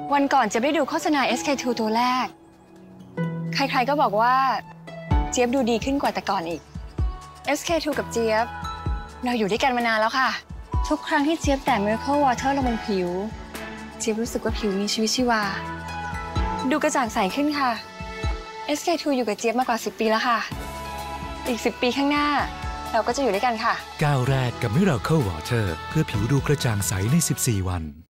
วันก่อนเจี๊ยบได้ดูโฆษณา SK2 ตัวแรกใครๆก็บอกว่าเจี๊ยบดูดีขึ้นกว่าแต่ก่อนอีก SK2 กับเจี๊ยบเราอยู่ด้วยกันมานานแล้วค่ะทุกครั้งที่เจี๊ยบแตะ Miracle Water ลงบนผิวเจี๊ยบรู้สึกว่าผิวมีชีวิตชีวาดูกระจ่างใสขึ้นค่ะ SK2 อยู่กับเจี๊ยบมากกว่า10 ปีแล้วค่ะอีก10 ปีข้างหน้าเราก็จะอยู่ด้วยกันค่ะก้าวแรกกับ Miracle Water เพื่อผิวดูกระจ่างใสใน14 วัน